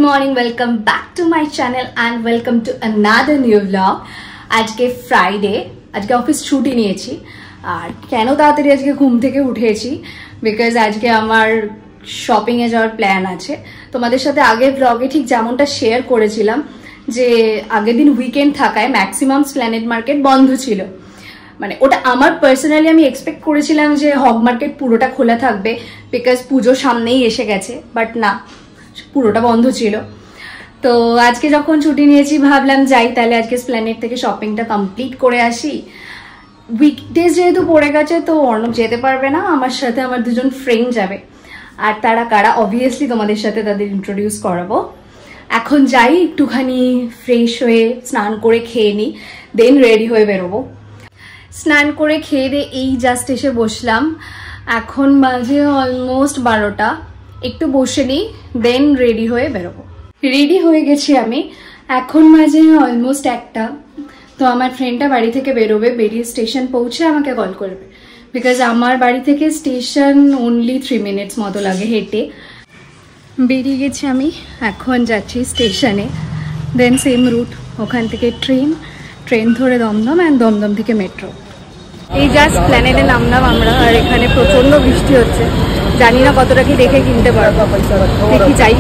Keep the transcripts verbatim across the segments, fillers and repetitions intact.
morning, welcome back to my channel and welcome to another new vlog. আজকে Friday, আজকে office ছুটি নিয়েছি আর কেন তাড়াতাড়ি আজকে ঘুম থেকে উঠেছি বিকজ আজকে আমার শপিং এ যাওয়ার প্ল্যান আছে। তোমাদের সাথে আগের ব্লগে ঠিক যেমনটা শেয়ার করেছিলাম যে আগের দিন উইকেন্ড থাকায় ম্যাক্সিমাম স্প্ল্যানেড মার্কেট বন্ধ ছিল। মানে ওটা আমার পার্সোনালি আমি এক্সপেক্ট করেছিলাম যে হগ মার্কেট পুরোটা খোলা থাকবে বিকজ পুজো সামনেই এসে গেছে, বাট না, পুরোটা বন্ধ ছিল। তো আজকে যখন ছুটি নিয়েছি ভাবলাম যাই তাহলে আজকে স্প্ল্যানেড থেকে শপিংটা কমপ্লিট করে আসি। উইকডেজ যেহেতু পড়ে গেছে তো অর্ণব যেতে পারবে না, আমার সাথে আমার দুজন ফ্রেন্ড যাবে। আর তারা কারা অবভিয়াসলি তোমাদের সাথে তাদের ইন্ট্রোডিউস করাবো। এখন যাই, একটুখানি ফ্রেশ হয়ে স্নান করে খেয়ে নিই, দেন রেডি হয়ে বেরোবো। স্নান করে খেয়ে দিয়ে এই জাস্ট এসে বসলাম, এখন বাজে অলমোস্ট বারোটা। একটু বসে নিই, দেন রেডি হয়ে বেরোবো। রেডি হয়ে গেছি আমি, এখন বাজে অলমোস্ট একটা। তো আমার ফ্রেন্ডটা বাড়ি থেকে বেরোবে, বেরিয়ে স্টেশন পৌঁছে আমাকে কল করবে বিকজ আমার বাড়ি থেকে স্টেশন অনলি থ্রি মিনিটস মতো লাগে হেঁটে। বেরিয়ে গেছি আমি, এখন যাচ্ছি স্টেশনে, দেন সেম রুট, ওখান থেকে ট্রেন, ট্রেন ধরে দমদম অ্যান্ড দমদম থেকে মেট্রো। এই জাস্ট প্ল্যানেটে নামলাম আমরা, আর এখানে প্রচন্ড বৃষ্টি হচ্ছে, জানি না কতটা কি দেখে কিনতে পারবো, দেখি চাই।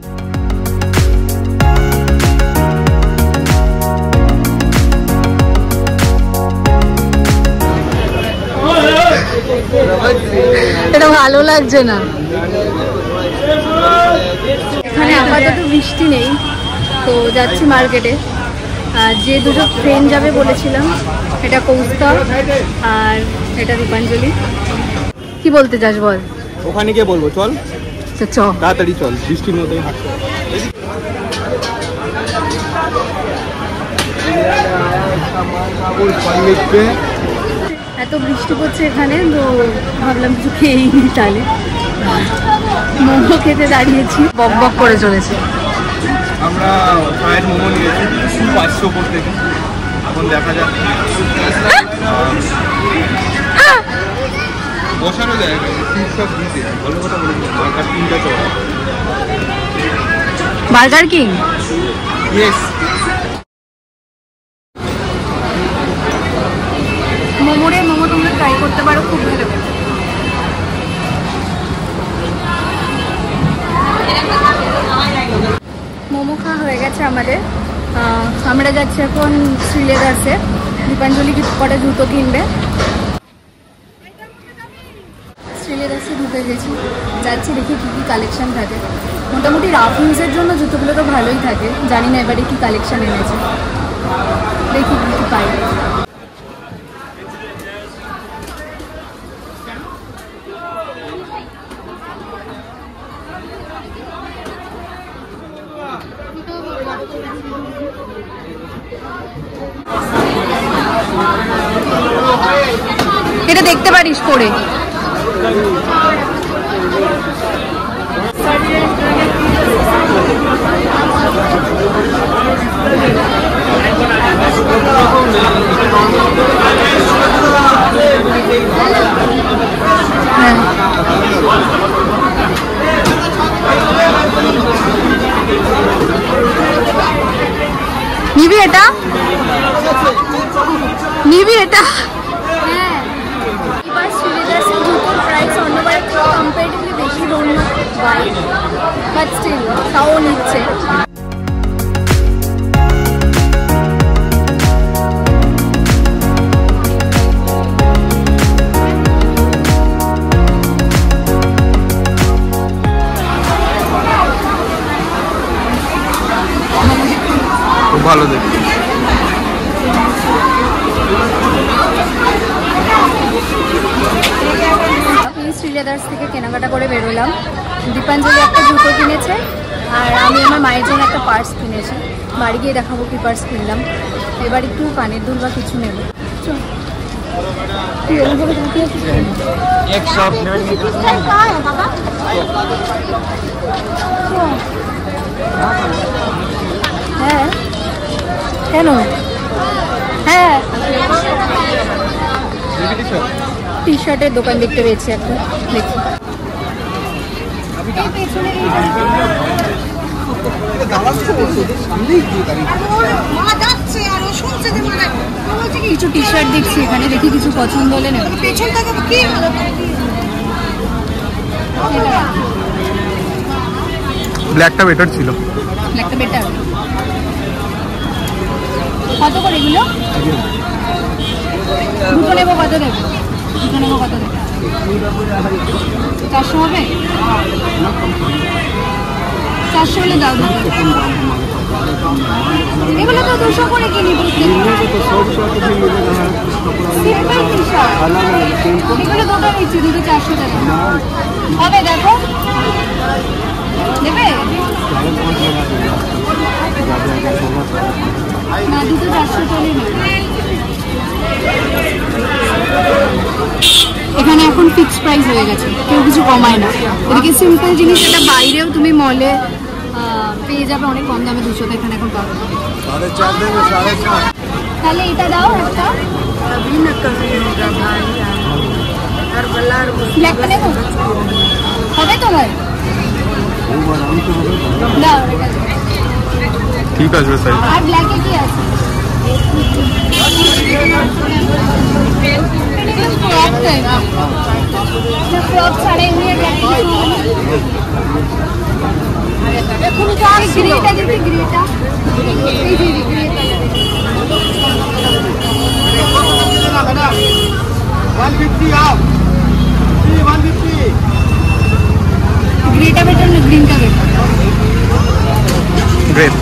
এটা ভালো লাগছে না, এখানে আপাতত বৃষ্টি নেই। তো যাচ্ছি মার্কেটে, আর যে দুটো ফ্রেন্ড যাবে বলেছিলাম, এটা কৌস্তা আর এটা রূপাঞ্জলি। কি বলতে চাস বল? ওখানে গিয়ে বলবো, চল চ তাড়াতাড়ি চল, বৃষ্টির মধ্যে এত বৃষ্টি পড়ছে এখানে, তো ভাবলাম কিছু খেয়েই নি তাহলে। মোমো খেতে দাঁড়িয়েছি, বক বক করে চলেছে। আমরা ফ্রাইড মোমো নিয়েছি পাঁচশো উপর থেকে, এখন দেখা যাক বসানো যায় ভালো কথা বলেছি। বার্গার কিংটা চল, বার্গার কিং, ইয়েস। মোমোরে মোমো তোমরা ট্রাই করতে পারো, খুব ভালো। মোমো খাওয়া হয়ে গেছে আমাদের, আমরা যাচ্ছি এখন শ্রীলেদার্সে। দীপাঞ্জলি কটা জুতো কিনবে, শ্রীলেদার্সে ঢুকে গেছি, যাচ্ছি দেখি কী কী কালেকশন থাকে। মোটামুটি রাফ ইউজের জন্য জুতোগুলো তো ভালোই থাকে, জানি না এবারে কী কালেকশন এনেছে, দেখি কী কী পাই। এটা দেখতে পারিস পরে। হ্যাঁ, নিবি এটা, নিবি এটা। হ্যাঁ, এবার শ্রীলেদার্সের জুতোর প্রাইস অন্যবার একটু কম্পারেটিভলি বেশি লোন হয়, বাট স্টিল তাও নিচ্ছে। ভালো দেখি শ্রীলেদার্স থেকে কেনাকাটা করে বেরোলাম। দীপাঞ্জলি একটা জুতো কিনেছে আর আমি আমার মায়ের জন্য একটা পার্স কিনেছি, বাড়ি গিয়ে দেখাবো কি পার্স কিনলাম। এবার একটু কানের দুল বা কিছু নেব। হ্যাঁ, কেন? হ্যাঁ, টি শার্টের দোকান দেখতে পেয়েছি একটা, দেখি। কিছু টি শার্ট দেখছি এখানে, দেখি কিছু পছন্দ হলে নেব। ব্ল্যাকটা বেটার ছিল। ব্ল্যাকটা বেটার। কত করে এগুলো? দুটো নেবো, কত দেবো? দুটো নেবো, কত দেবো? চারশো হবে? চারশো হলে দাও। এগুলো তো দুশো করে কিনি। এগুলো দুটো নিচ্ছি, দুটো চারশো টাকা হবে। দেখো নেবে না, দুটো চারশো চলে নেবে। এখানে এখন ফিক্স প্রাইস হয়ে গেছে, কেউ কিছু কমায় না। এদিকে সিম্পল জিনিস এটা বাইরেও তুমি মলে পেয়ে যাবে অনেক কম দামে, দুশোতে এখানে এখন পাবে। তাহলে এটা দাও একটা। ব্ল্যাকটা নেবো, হবে তো ভাই? দাও, ঠিক আছে স্যার। আর ব্ল্যাকে কি আছে? ফ্রক ছাড়া এমনি গ্রেটা দেখি, গ্রেটা গ্রেটা বেটার না গ্রিনটা বেটার? গ্রেট।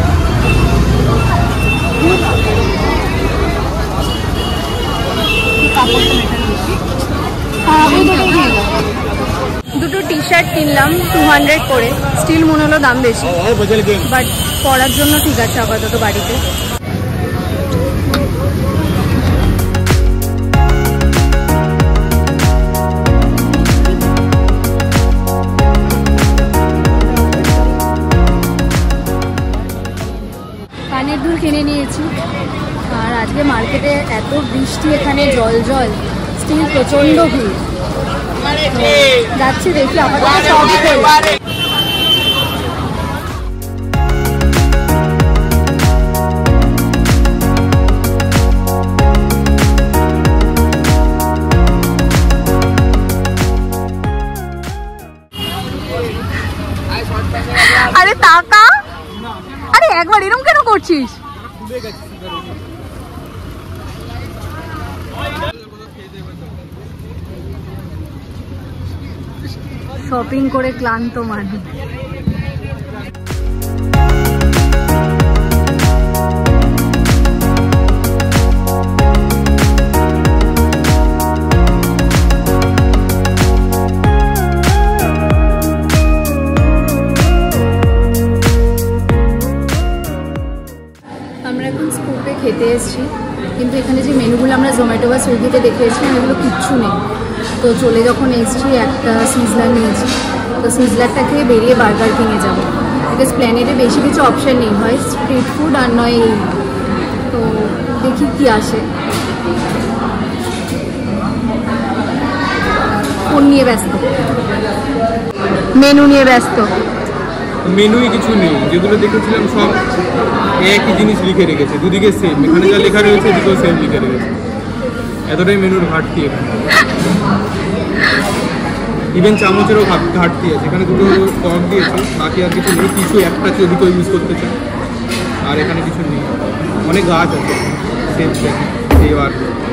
দুটো টি শার্ট কিনলাম টু হান্ড্রেড করে, স্টিল মনে হলো দাম বেশি, বাট পরার জন্য ঠিক আছে আপাতত বাড়িতে। কানের দুল কিনে নিয়েছি। আর আজকে মার্কেটে এত বৃষ্টি, এখানে জল জল, স্টিল প্রচন্ড ভিড়। যাচ্ছি, দেখি আপাতত সবই খোলা। আরে টাকা, আরে একবার এরকম কেন করছিস? শপিং করে ক্লান্ত মানুষ। আমরা এখন স্কুপে খেতে এসেছি, কিন্তু এখানে যে মেনুগুলো আমরা জোম্যাটো বা সুইগিতে দেখে এসেছিলাম এগুলো কিচ্ছু নেই। তো চলে যখন এসেছি একটা সিজলার নিয়েছি, তো সিজলারটা খেয়ে বেরিয়ে বার্গার কিনে যাবো, বিকজ প্ল্যানেটে বেশি কিছু অপশান নেই, হয় স্ট্রিট ফুড আর নয় এই। তো দেখি কি আসে। ফোন নিয়ে ব্যস্ত, মেনু নিয়ে ব্যস্ত। মেনুই কিছু নেই, যেগুলো দেখেছিলাম সব একই জিনিস লিখে রেখেছে, দুদিকে সেম, এখানে যা লেখা রয়েছে এদিকেও সেম লিখে রেখেছে। এতটাই মেনুর ঘাটতি এখানে। ইভেন চামচেরও ঘাটতি আছে, এখানে দুটো ফর্ক দিয়েছে, বাকি আর কিছু নেই। কিছু একটা ওদিকেও ইউজ করতে চাই, আর এখানে কিছু নেই। অনেক গাছ আছে সেম সেম এই আর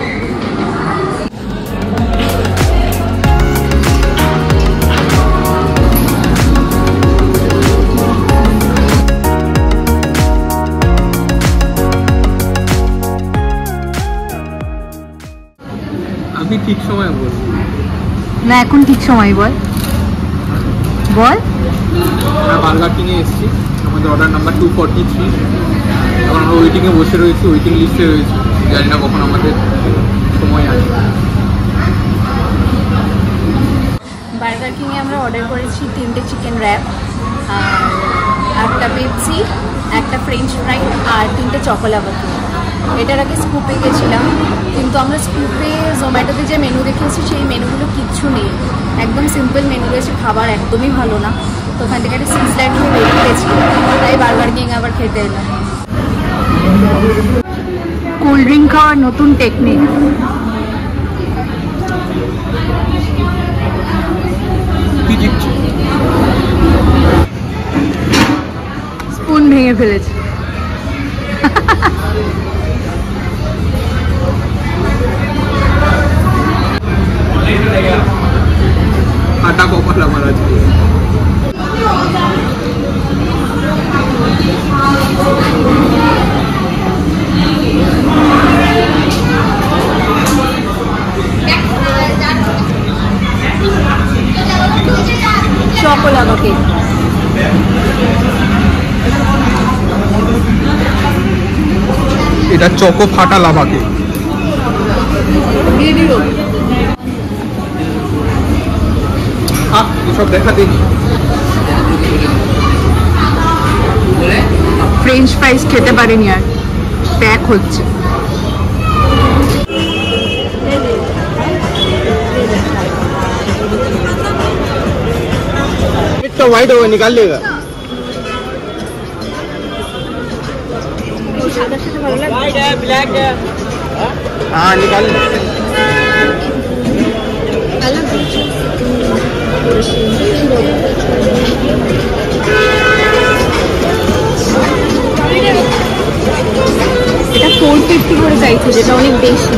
আমি ঠিক সময় বল না, এখন ঠিক সময় বল বল। আমরা বার্গার কিনে এসেছি, আমাদের order number two forty three. এখন আমরা ওয়েটিংয়ে বসে রয়েছি, ওয়েটিং লিস্টে রয়েছি, জানি না কখন আমাদের সময় আসে। বার্গার কিংয়ে আমরা অর্ডার করেছি তিনটে চিকেন র্যাপ, আর একটা পেপসি, একটা ফ্রেঞ্চ ফ্রাই আর তিনটে চকোলাবাতি। এটার আগে স্কুপে গেছিলাম, কিন্তু আমরা স্কুপে জোম্যাটোতে যে মেনু দেখেছি সেই মেনুগুলো কিচ্ছু নেই, একদম সিম্পল মেনু রয়েছে, খাবার একদমই ভালো না। তো ওখান থেকে একটা সিজলার নিয়ে বেরিয়েছি, তাই বার্গার কিং আবার খেতে এলাম। কোল্ড ড্রিঙ্ক খাওয়ার নতুন টেকনিক। স্পুন ভেঙে ফেলেছে। আটা কপাল আমার আছে। চকো লাভা কেক, এটা চকো ফাটা লাভা কেক। সব দেখাতে ফ্রেঞ্চ ফ্রাইজ খেতে পারিনি আর, প্যাক হচ্ছে। तो व्हाइट होगा निकाल लेगा। व्हाइट है ब्लैक है, हाँ निकाल ले। এটা ফোর ফিফটি করে চাইছে, যেটা অনেক বেশি।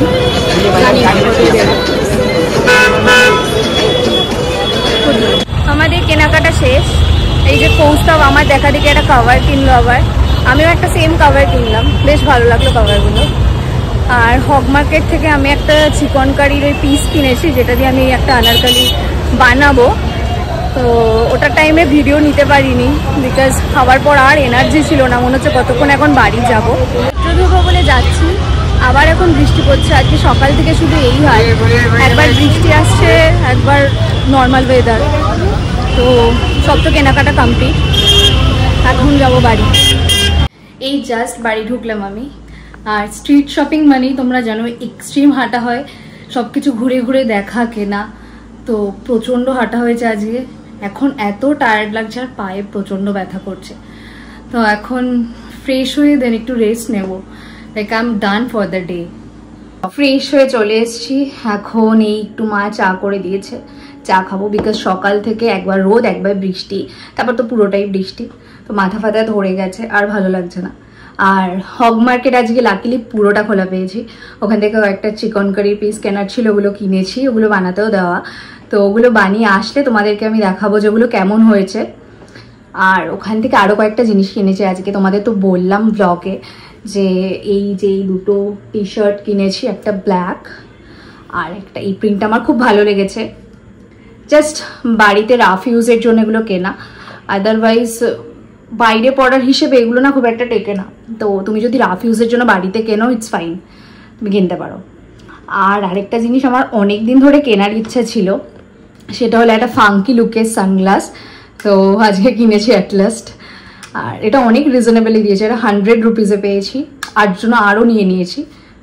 আমাদের কেনাকাটা শেষ। এই যে কৌস্তব আমার দেখা দেখে একটা কভার কিনলো, আবার আমিও একটা সেম কভার কিনলাম, বেশ ভালো লাগলো কভারগুলো। আর হগ মার্কেট থেকে আমি একটা চিকন কারির ওই পিস কিনেছি, যেটা দিয়ে আমি একটা আনারকালি বানাবো। তো ওটার টাইমে ভিডিও নিতে পারিনি, বিকজ খাওয়ার পর আর এনার্জি ছিল না, মনে হচ্ছে কতক্ষণ এখন বাড়ি যাবো। চতুর্থ ভবনে যাচ্ছি, আবার এখন বৃষ্টি পড়ছে। আজকে সকাল থেকে শুধু এই হয়, একবার বৃষ্টি আসছে, একবার নর্মাল ওয়েদার। তো সব তো কেনাকাটা কমপ্লিট, এখন যাবো বাড়ি। এই জাস্ট বাড়ি ঢুকলাম আমি। আর স্ট্রিট শপিং মানেই তোমরা জানো এক্সট্রিম হাঁটা হয়, সব কিছু ঘুরে ঘুরে দেখা কেনা। তো প্রচণ্ড হাঁটা হয়েছে আজকে, এখন এত টায়ার্ড লাগছে আর পায়ে প্রচণ্ড ব্যথা করছে। তো এখন ফ্রেশ হয়ে দেন একটু রেস্ট নেব, like I am done for the day. Fresh হয়ে চলে এসেছি, এখন এই একটু মা চা করে দিয়েছে, চা খাবো। বিকজ সকাল থেকে একবার রোদ একবার বৃষ্টি, তারপর তো পুরোটাই বৃষ্টি, তো মাথা ফাথা ধরে গেছে, আর ভালো লাগছে না। আর হগ মার্কেট আজকে লাকিলি পুরোটা খোলা পেয়েছি, ওখান থেকে কয়েকটা চিকন কারি পিস কেনার ছিল, ওগুলো কিনেছি, ওগুলো বানাতেও দেওয়া। তো ওগুলো বানিয়ে আসলে তোমাদেরকে আমি দেখাবো যেগুলো কেমন হয়েছে। আর ওখান থেকে আরও কয়েকটা জিনিস কিনেছি আজকে, তোমাদের তো বললাম ব্লগে যে এই যে এই দুটো টি শার্ট কিনেছি, একটা ব্ল্যাক আর একটা এই প্রিন্টটা আমার খুব ভালো লেগেছে। জাস্ট বাড়িতে রাফ ইউজের জন্য এগুলো কেনা, আদারওয়াইজ বাইরে পড়ার হিসেবে এগুলো না খুব একটা টেকে না। তো তুমি যদি রাফ ইউজের জন্য বাড়িতে কেনো, ইটস ফাইন, তুমি কিনতে পারো। আর আরেকটা জিনিস আমার অনেক দিন ধরে কেনার ইচ্ছা ছিল, সেটা হলো একটা ফাঙ্কি লুকের সানগ্লাস। তো আজকে কিনেছি অ্যাট লাস্ট, আর এটা অনেক রিজনেবলি দিয়েছে, এটা হান্ড্রেড রুপিসে পেয়েছি, আর জন্য আরও নিয়ে নিয়েছি।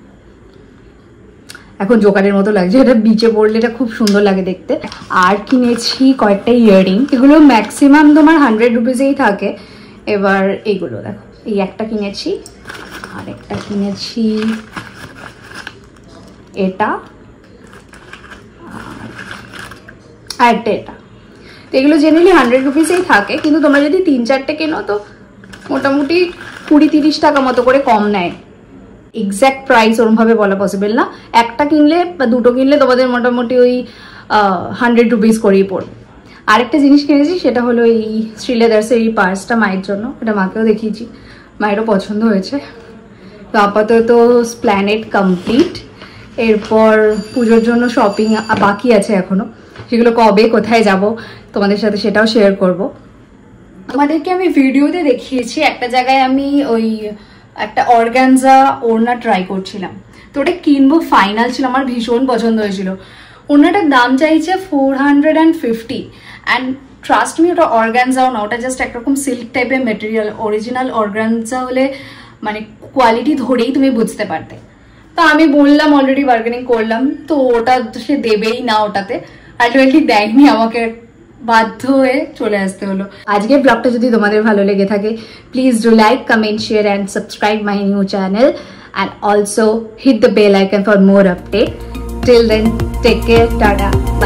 এখন জোকারের মতো লাগছে, এটা বিচে পড়লে এটা খুব সুন্দর লাগে দেখতে। আর কিনেছি কয়েকটা ইয়াররিং, এগুলো ম্যাক্সিমাম তোমার হান্ড্রেড রুপিসেই থাকে। এবার এইগুলো দেখো, এই একটা কিনেছি, আর একটা কিনেছি এটা, আর একটা এটা। তো এগুলো জেনারেলি হান্ড্রেড রুপিসেই থাকে, কিন্তু তোমরা যদি তিন চারটে কেনো তো মোটামুটি কুড়ি তিরিশ টাকা মতো করে কম নেয়। এক্স্যাক্ট প্রাইস ওরমভাবে বলা পসিবল না, একটা কিনলে বা দুটো কিনলে তোমাদের মোটামুটি ওই হান্ড্রেড রুপিস করেই পড়বে। আরেকটা জিনিস কিনেছি, সেটা হলো এই শ্রীলেদার্সের এই পার্সটা মায়ের জন্য, এটা মাকেও দেখিয়েছি, মায়েরও পছন্দ হয়েছে। তো আপাতত প্ল্যানেট কমপ্লিট, এরপর পুজোর জন্য শপিং বাকি আছে এখনো, সেগুলো কবে কোথায় যাব তোমাদের সাথে সেটাও শেয়ার করব। তোমাদেরকে আমি ভিডিওতে দেখিয়েছি একটা জায়গায় আমি ওই একটা অর্গানজা ওড়না ট্রাই করছিলাম, তো ওটা কিনবো ফাইনাল ছিল, আমার ভীষণ পছন্দ হয়েছিল। ওড়নাটার দাম চাইছে four hundred and fifty and trust me ওটা অর্গানজাও না, ওটা জাস্ট একরকম সিল্ক টাইপের মেটেরিয়াল। অরিজিনাল অর্গানজা হলে মানে কোয়ালিটি ধরেই তুমি বুঝতে পারতে। তো আমি বললাম, অলরেডি বার্গেনিং করলাম, তো ওটা সে দেবেই না ওটাতে, আলটিমেটলি দেয়নি আমাকে বাধ্য হয়ে চলে আসতে হলো। আজকের ব্লগটা যদি তোমাদের ভালো লেগে থাকে, please do like, comment, share and subscribe my new channel and also hit the bell icon for more update. Till then, take care, tata.